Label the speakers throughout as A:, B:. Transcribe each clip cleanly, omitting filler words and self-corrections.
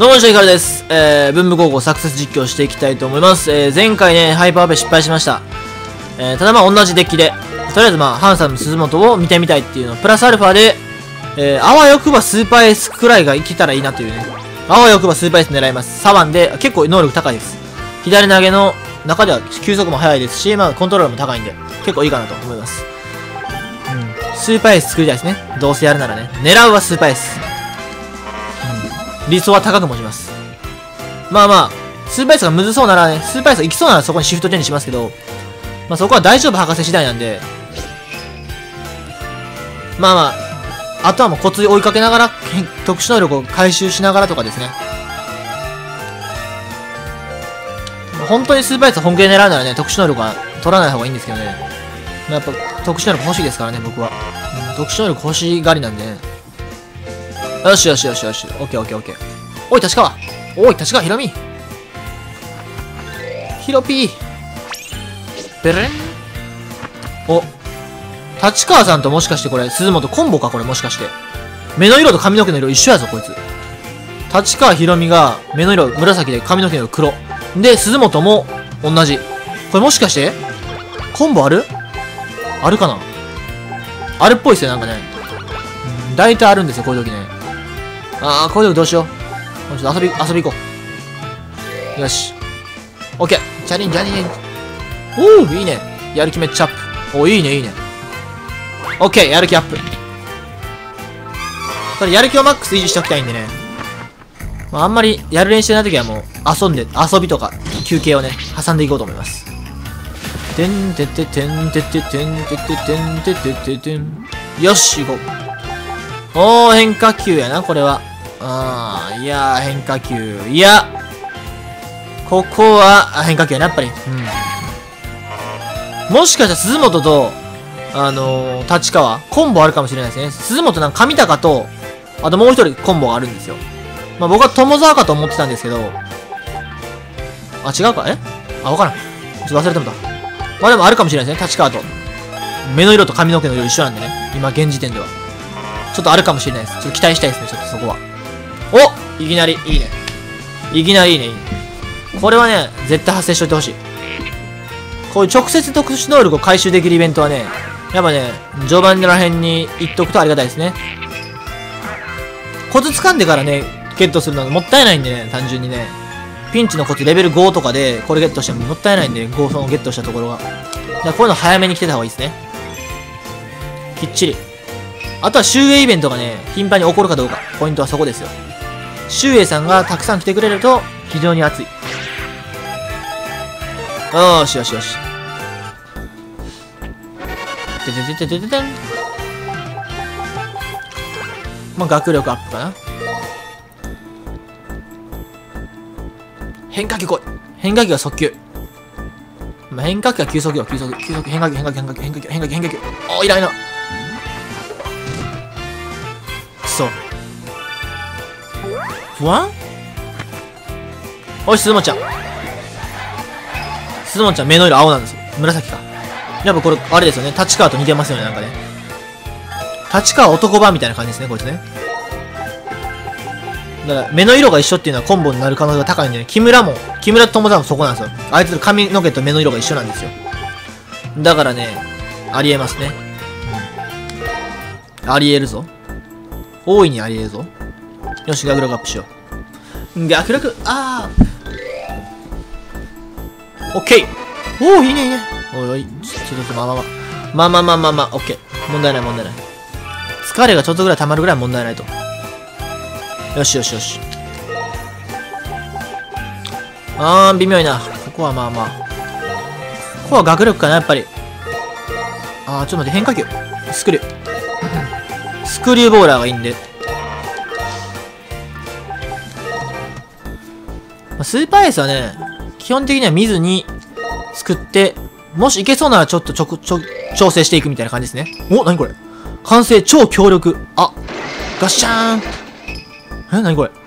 A: どうも、石井からです。文武高校サクセス実況していきたいと思います。前回ね、ハイパーアップ失敗しました。ただまあ同じデッキで、とりあえずまあ、ハンサム鈴本を見てみたいっていうの、プラスアルファで、あわよくばスーパーエースくらいがいけたらいいなというね。あわよくばスーパーエース狙います。サバンで、結構能力高いです。左投げの中では球速も速いですし、まあコントロールも高いんで、結構いいかなと思います。スーパーエース作りたいですね。どうせやるならね。狙うはスーパーエース。理想は高く持ちます。まあまあ、スーパーエースがむずそうならね、スーパーエースが行きそうならそこにシフトチェンジしますけど、まあそこは大丈夫博士次第なんで、まあまあ、あとはもうコツ追いかけながら、特殊能力を回収しながらとかですね。本当にスーパーエース本気で狙うならね、特殊能力は取らない方がいいんですけどね。やっぱ特殊能力欲しいですからね、僕は。特殊能力欲しがりなんでね。よしよしよしよし。オッケーオッケーオッケー。おい、立川。おい、立川ひろみ。ひろぴー。ベレン。お。立川さんともしかしてこれ、鈴本コンボかこれもしかして。目の色と髪の毛の色一緒やぞ、こいつ。立川ひろみが目の色紫で髪の毛の色黒。で、鈴本も同じ。これもしかしてコンボあるあるかなあるっぽいっすよ、なんかね。大体あるんですよ、こういう時ね。あー、こういう時どうしよう。ちょっと遊び行こう。よし。オッケー。チャリン、チャリン。おー、いいね。やる気めっちゃアップ。おー、いいね、いいね。オッケー、やる気アップ。これ、やる気をマックス維持しておきたいんでね。まあ、あんまりやる練習ない時はもう、遊びとか、休憩をね、挟んでいこうと思います。てんてててんてててんてててんててててん。よし、行こう。おー、変化球やな、これは。いやー、変化球。いや、ここは、変化球やな、やっぱり。もしかしたら、鈴本と、立川、コンボあるかもしれないですね。鈴本なんか上高と、あともう一人コンボがあるんですよ。まあ、僕は友沢かと思ってたんですけど、あ、違うかわからん。ちょっと忘れてもた。まあでもあるかもしれないですね、立川と。目の色と髪の毛の色一緒なんでね。今、現時点では。ちょっとあるかもしれないです。ちょっと期待したいですね、ちょっとそこは。お、いきなり、いいね。いきなりいいね、いいね。これはね、絶対発生しといてほしい。こういう直接特殊能力を回収できるイベントはね、やっぱね、序盤ら辺に言っとくとありがたいですね。コツ掴んでからね、ゲットするのがもったいないんでね、単純にね。ピンチのコツレベル5とかで、これゲットしてももったいないんで、そのゲットしたところが。だからこういうの早めに来てた方がいいですね。きっちり。あとは周英イベントがね、頻繁に起こるかどうか。ポイントはそこですよ。周英さんがたくさん来てくれると、非常に熱い。よしよしよし。てててててててん。まあ、学力アップかな。変化球来い。変化球は速球。まあ、変化球は急速よ。急速。変化球。おー、いらないな。くそ。不安おい、鈴本ちゃん。鈴本ちゃん、目の色青なんですよ。紫か。やっぱこれ、あれですよね。立川と似てますよね、なんかね。立川男版みたいな感じですね、こいつね。だから、目の色が一緒っていうのはコンボになる可能性が高いんでね。木村と友達もそこなんですよ。あいつの髪の毛と目の色が一緒なんですよ。だからね、ありえますね。ありえるぞ。大いにありえるぞ。よし、学力アップしよう。学力、オッケー。おー、いいね、いいね。おいおい、ちょっと、まあ、オッケー。問題ない。疲れがちょっとぐらい溜まるぐらい問題ないと。よし。微妙いな。ここはまあ。ここは学力かな、やっぱり。ちょっと待って、変化球。スクリューボーラーがいいんで。スーパーエースはね、基本的には見ずに作って、もしいけそうならちょっと調整していくみたいな感じですね。お、なにこれ完成超強力。ガッシャーン。なにこれ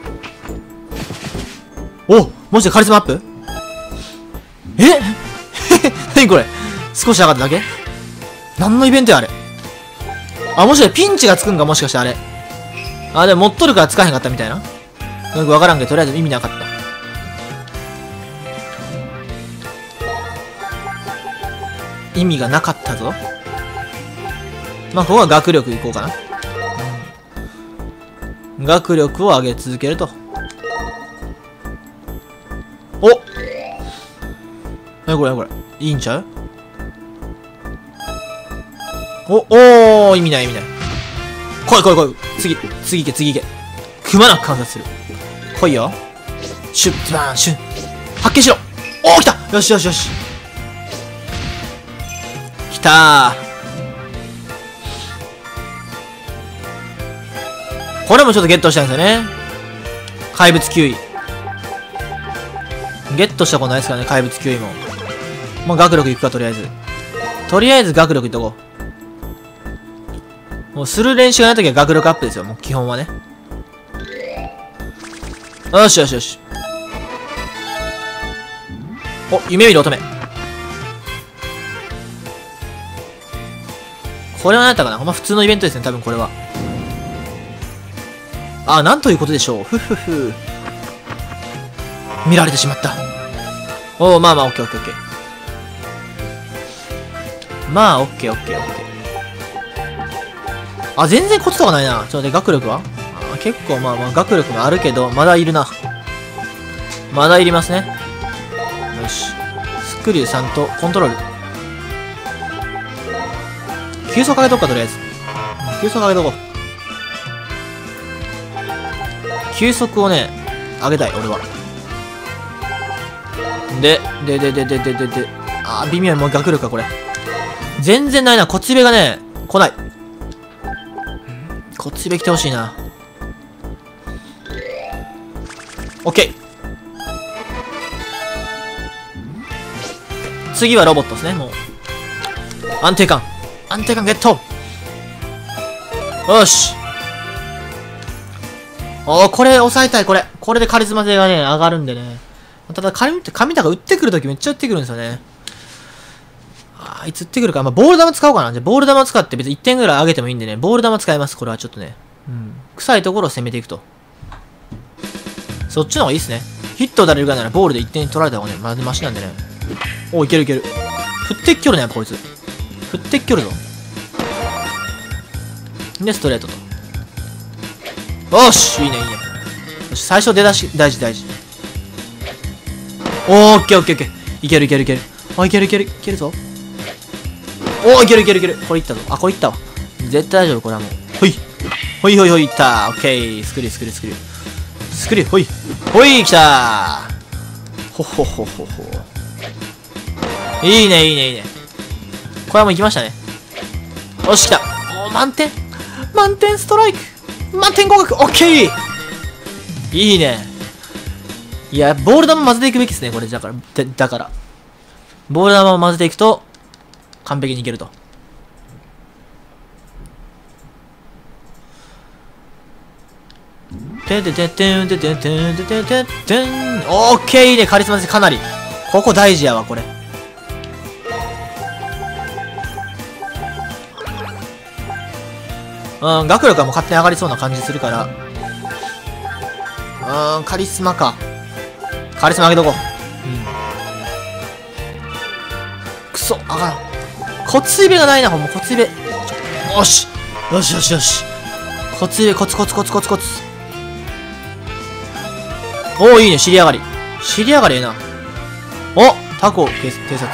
A: お、もしかカリスマアップなにこれ少し上がっただけ何のイベントやあれもしかしてピンチがつくんかもしかしてあれ。でも持っとるからつかへんかったみたいな。 よくわからんけど、とりあえず意味なかった。意味がなかったぞ。まあ、ここは学力いこうかな。学力を上げ続けると。おっ、これこれ。いいんちゃう？おー、意味ない意味ない。来い来い来い。次行け。くまなく観察する。来いよ。シュッ、ズバーン、シュン。発見しろ。おー、来た。よし。来たー。これもちょっとゲットしたいんですよね。怪物キウイ。ゲットしたことないですからね、怪物キウイも。まあ、学力いくか、とりあえず。学力いっとこう。もう、する練習がないときは学力アップですよ、もう、基本はね。よし。お、夢見る乙女。これは何やったかな？ほんま普通のイベントですね、多分これは。あ、なんということでしょう。ふ。見られてしまった。おー、まあ、オッケー。まあ、オッケー。あ、全然コツとかないな。ちょっと待って、学力は？結構まあ学力があるけど、まだいるな。まだいりますね。よし。スクリューさんとコントロール。急速上げとくか、とりあえず。急速上げとこう。急速をね、上げたい、俺は。で。あー、微妙にもう学力か、これ。全然ないな。コツベがね、来ない。コツベ来てほしいな。オッケー。次はロボットですね、もう。安定感ゲット。よし。これ抑えたい、これでカリスマ性がね、上がるんでね。ただ、神高打ってくるときめっちゃ打ってくるんですよね。いつ打ってくるか。まあ、ボール球使おうかな。じゃあ、ボール球使って別に1点ぐらい上げてもいいんでね。ボール球使います。これはちょっとね。臭いところを攻めていくと。そっちの方がいいっすね。ヒット打たれるぐらいならボールで1点取られた方がね、まだマシなんでね。お、いける。振ってっきょるね、やっぱこいつ。振ってっきょるぞ。で、ストレートと。よし、いいね。よし、最初出だし、大事。オッケー。いける。あ、いけるぞ。おー、いける。これいったぞ。あ、これいったわ。絶対大丈夫、これはもう。ほい、いった。オッケー。スクリュー、ほい、来たー。ほ。いいね。これはもう行きましたね。よし、来た。おー、満点ストライク。満点合格。オッケー。いいね。いや、ボール球混ぜていくべきですね、これ。だから。ボール球を混ぜていくと、完璧にいけると。オッケー、いいね。カリスマ性かなり。ここ大事やわ、これ。学力はもう勝手に上がりそうな感じするから。カリスマか。カリスマ上げとこう。くそ、上がらん。コツイベがないな、ほんま、コツイベ。よし。コツイベ、コツ。おー、いいね、尻上がりええな。お、タコ、偵察。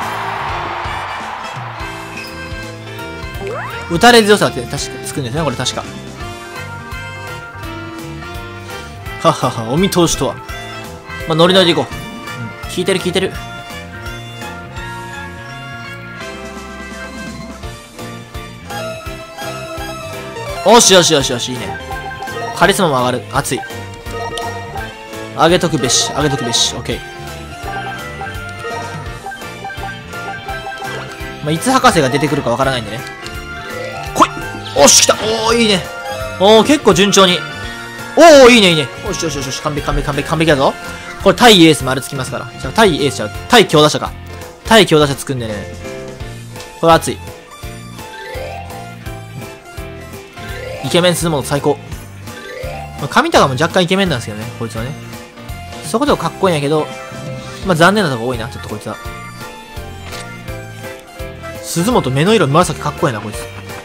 A: 打たれ強さって確かつくんですね、これ確か。お見通しとは。まあ、ノリでいこう。効いてる。よし、いいね。カリスマも上がる。熱い。上げとくべし。オッケー。まあ、いつ博士が出てくるかわからないんでね。来い。おし、来た。おー、いいね。おー、結構順調に。おー、いいね。よし。完璧だぞ。これ、対エース丸つきますから。じゃあ、対エースちゃう。対強打者か。対強打者つくんでね。これ熱い。イケメンするもの最高。 まあ、髪高も若干イケメンなんですけどね、こいつはね。そこでもかっこいいんやけど、まあ残念なとこ多いな、ちょっとこいつは。鈴本目の色紫かっこいいな、こいつ。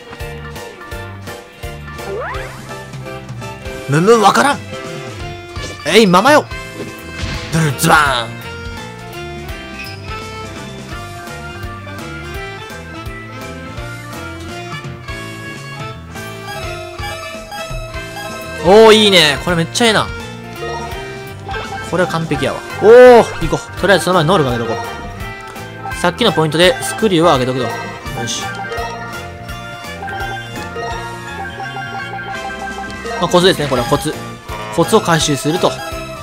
A: むむわからん。えい、ママよ。ブルズバーン。おー、いいね。これめっちゃええな。これは完璧やわ。おー、行こう。とりあえずその前に能力上げとこう。さっきのポイントでスクリューは上げとくと。よし。まあ、コツですね。これはコツ。コツを回収すると。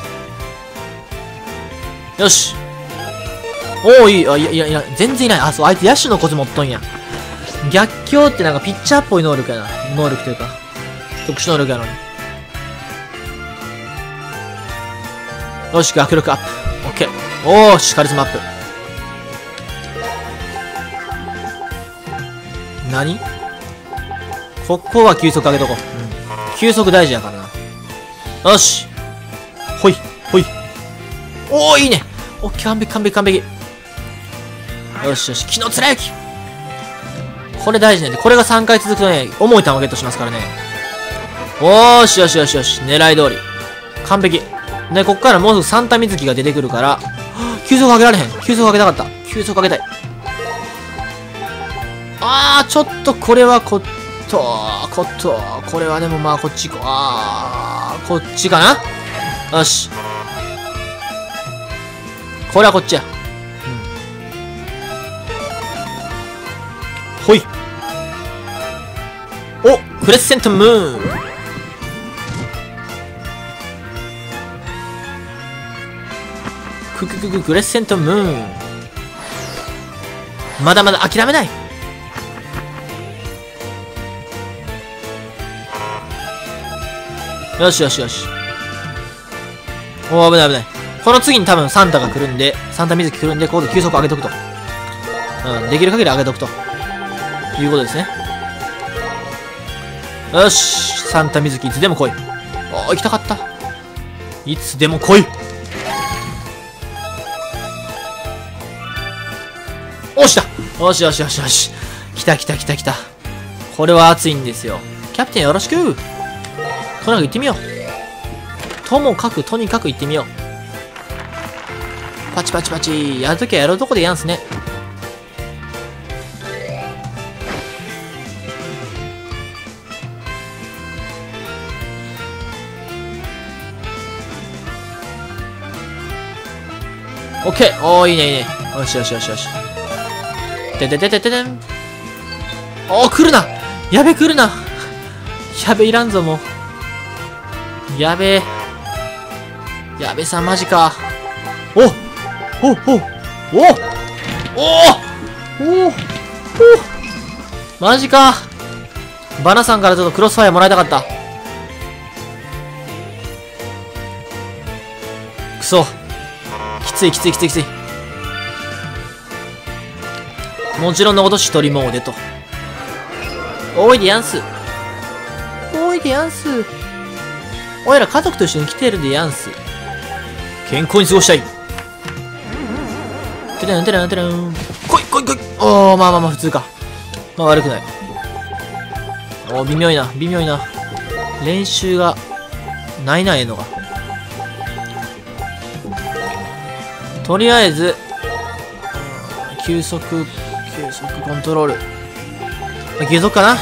A: よし。おー、いい。あ、いや、全然いない。あ、そう、あいつ野手のコツ持っとんや。逆境ってなんかピッチャーっぽい能力やな。能力というか。特殊能力やのに。よし、学力アップ。オッケー。おーし、カリスマアップ。何？ここは急速上げとこう。急速大事やからな。よし。ほい、ほい。おー、いいね。オッケー、完璧。よし、木の貫之。これ大事なんで、これが3回続くとね、重い弾をゲットしますからね。おーし、よし。狙い通り。完璧。で、こっからもうすぐサンタ水木が出てくるから、急速上げられへん。急速上げたかった。急速上げたい。ちょっとこれはこれはでもまあこっち行こう。こっちかな。よし。これはこっちや。ほい。お、クレッセントムーン。クレッセントムーン。まだまだ諦めない。よし。おー、危ない。この次に多分サンタが来るんで、サンタ水木来るんで、ここで急速上げとくと。できる限り上げとくと。いうことですね。よし、サンタ水木いつでも来い。行きたかった。いつでも来い。おしだ。よし。来た。これは熱いんですよ。キャプテンよろしく。とにかく行ってみよう。とにかく行ってみよう。パチ。やるときはやるとこでやんすね。オッケー。おー、いいね。よし。てん。おー、来るな。やべ、来るな。やべ、いらんぞ、もう。やべさん、マジか。おマジか。バナさんからちょっとクロスファイアもらいたかった。くそ。きつい。もちろんのこと一人モーデと。おいでやんす。おいら家族と一緒に来てるでやんす。健康に過ごしたい。てらん。来い。おー、まあ普通か。まあ悪くない。おー、微妙いな。練習がないな、ええのが。とりあえず、急速コントロール。急速かな。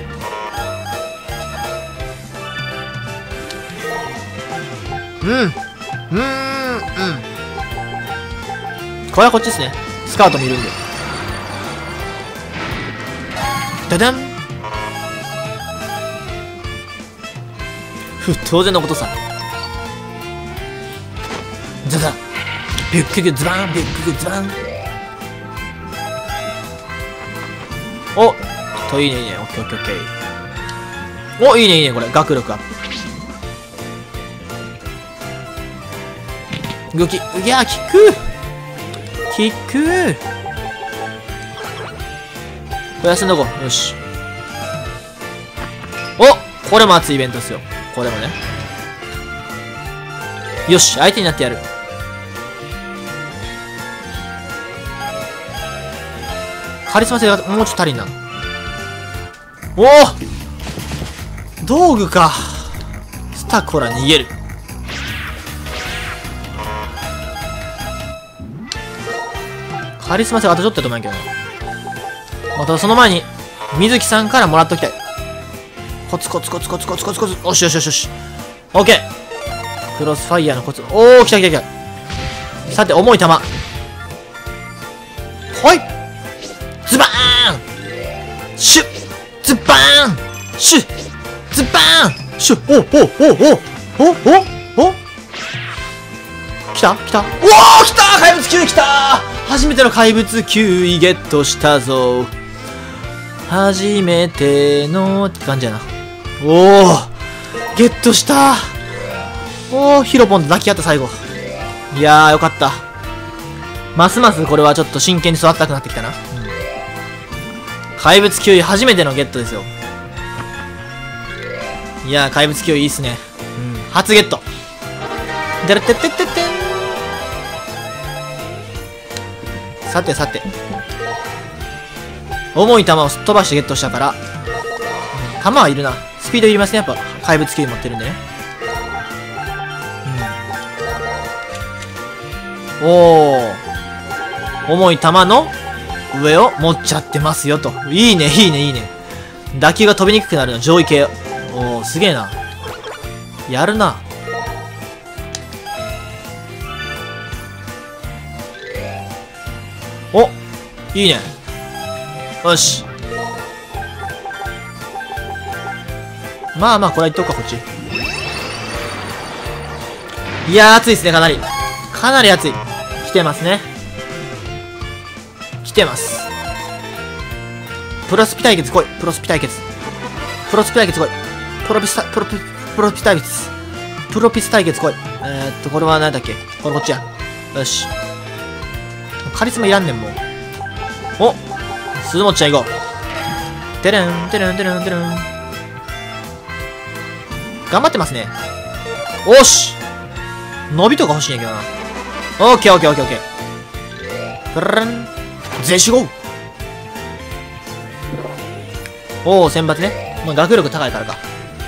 A: これはこっちですね。スカート見るんで。ダダン。当然のことさ。ザザビュックズバン。おっと、いいね。オッケー。お、いいね。これ、学力アップ。動き、いや、キック。これ休んどこう。よし。お、これも熱いイベントですよ。これもね。 よし、相手になってやる。カリスマ性がもうちょっと足りんな。おお、道具か。スタコラ逃げる。カリスマ性あとちょっとやと思うんやけどな。またその前に水木さんからもらっときたい。コツコツコツコツコツコツコツ。よしよしよしよし。オッケー。クロスファイヤーのコツ。おお、来た来た来た。さて、重い球。ほい、ズバーン、シュッ、ズバーン、シュッ、ズバーン、シュッ。おおおおおおお、来た来た。おお、来た、怪物球来た。初めての怪物球威ゲットしたぞ。初めてのって感じやな。おお、ゲットした。おお、ヒロポンと抱き合った最後。いやー、よかった。ますますこれはちょっと真剣に育ったくなってきたな。怪物球威初めてのゲットですよ。いやー、怪物球威いいっすね。初ゲット。でらってってってってん。さてさて。重い球をすっ飛ばしてゲットしたから、球はいるな。スピードいりますね、やっぱ。怪物球威持ってるんでね。おお、重い球の上を持っちゃってますよと。いいねいいねいいね。打球が飛びにくくなるの上位系。おお、すげえな。やるな。お、いいね。よし。まあまあ、これはいっとくか、こっち。いやー、熱いですね、かなり。かなり熱い。来てますね。来てます。プロスピ対決来い。プロスピ対決。プロスピ対決来い。プロピス対決。プロピス対決来い。これは何だっけ。これこっちや。よし。カリスマいらんねん、もう。お、鈴持ちゃん行こう。てるん、てるん、てるん、てるん。頑張ってますね。おし、伸びとか欲しいんやけどな。オッケーオッケーオッケーオッケー。プルン、ゼシゴー。おお、選抜ね。まあ、学力高いからか。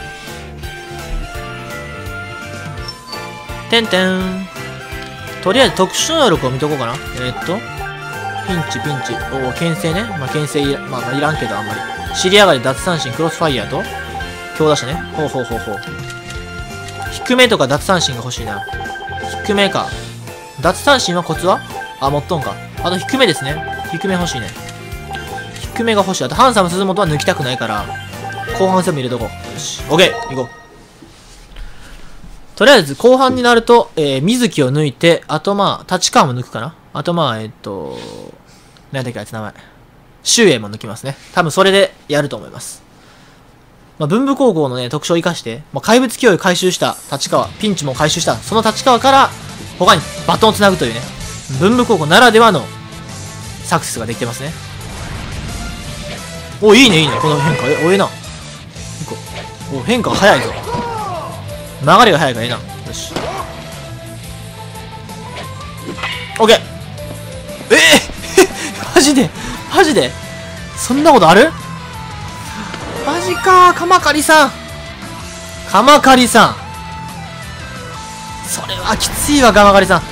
A: てんてん。とりあえず特殊能力を見とこうかな。ピンチ、ピンチ。おお、牽制ね。まあ、牽制いら、まあ、いらんけど、あんまり。尻上がり、奪三振、クロスファイヤーと、強打者ね。ほうほうほうほう。低めとか奪三振が欲しいな。低めか。奪三振はコツはあ、持っとんか。あと低めですね。低め欲しいね。低めが欲しい。あと、ハンサム鈴本は抜きたくないから、後半戦も入れとこう。よし。オッケー行こう。とりあえず、後半になると、水木を抜いて、あとまあ、立川も抜くかな。あとまあ、何だっけあいつ名前。周英も抜きますね。多分それでやると思います。まあ、文武高校のね、特徴を生かして、まあ、怪物脅威を回収した立川、ピンチも回収した、その立川から、他にバトンをつなぐというね、文武高校ならではのサクセスができてますね。お、いいね、いいね、この変化。お、ええな。お、変化が早いぞ。流れが早いからええな。よし。オッケー。マジでマジでそんなことある？マジかー、鎌刈さん。鎌刈さん。それはきついわ、鎌刈さん。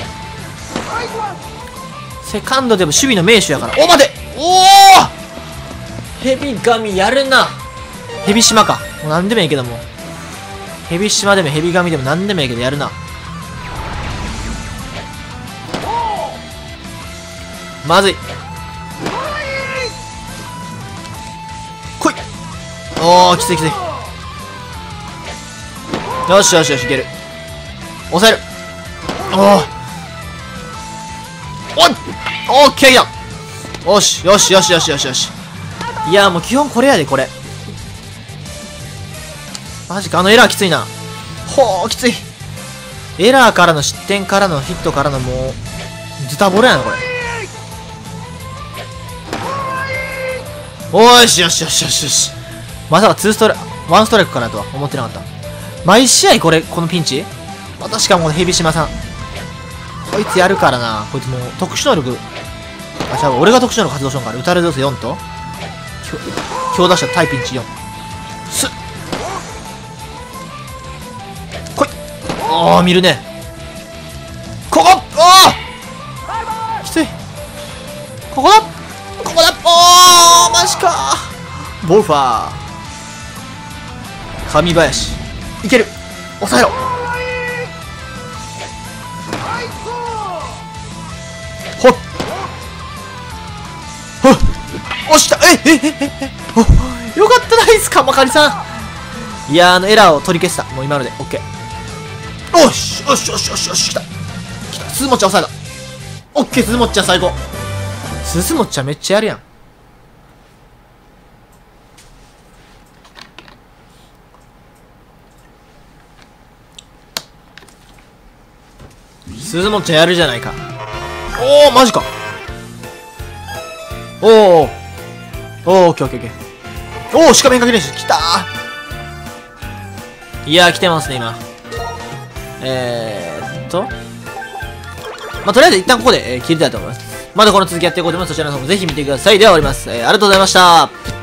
A: セカンドでも守備の名手やから。お、待て！おお！ヘビ神やるな。ヘビ島か。もうなんでもいいけども。ヘビ島でもヘビ神でもなんでもいいけどやるな。まずい。来い。おー、きついきつい。よしよしよし、いける。抑える。おー。オッケーだ。よしよしよしよしよしよし。いや、もう基本これやで、これ。マジか、あのエラーきついな。ほー、きつい。エラーからの失点からのヒットからのもう、ズタボロやな、これ。おーしよしよしよしよし。まさか1ストライクからとは思ってなかった。毎試合このピンチまたしかもヘビシマさん。こいつやるからな。こいつもう特殊能力。あ、じゃあ俺が特殊能力発動しようから。打たれる要素4と、強打者タイピンチ4。すっ。来い。ああ、見るね。ここ、ああきつい。ここだ、ここだ。ああ、マジか。ボルファー。神林。いける。抑えろ。ほっ。ほっ。押した。よかった、ナイスかまかりさん。いやー、エラーを取り消した。もう今ので、オッケー。よしよしよしよしよし、来た。来た。鈴持ちゃん抑えた。オッケー、鈴持ちゃん最高。鈴持ちゃんめっちゃやるやん。鈴持ちゃんやるじゃないか。おお、マジか。おお、オッケーオッケーオッケー。おお、鹿面かけ練習きたー。いやー、来てますね今。まあ、とりあえず一旦ここで、切りたいと思います。まだこの続きやっていこうと思います。そちらの方もぜひ見てください。では終わります。ありがとうございました。